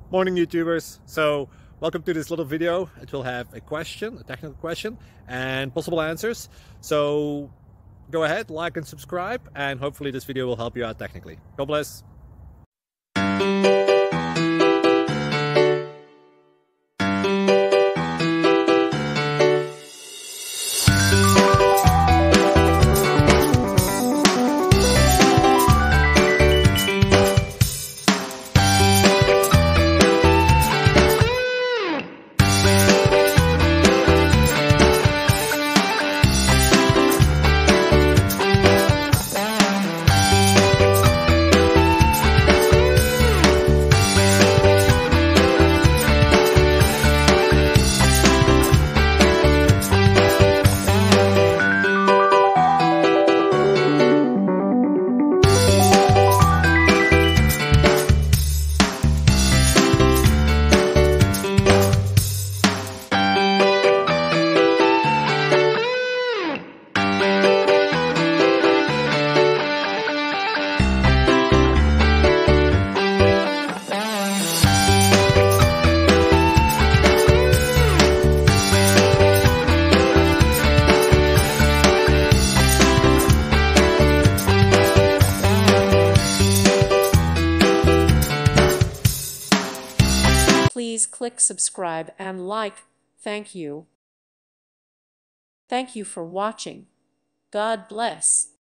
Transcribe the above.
Morning YouTubers. So welcome to this little video. It will have a question, a technical question, and possible answers. So go ahead, like and subscribe, and hopefully this video will help you out technically. God bless. Please click subscribe and like. Thank you. Thank you for watching. God bless.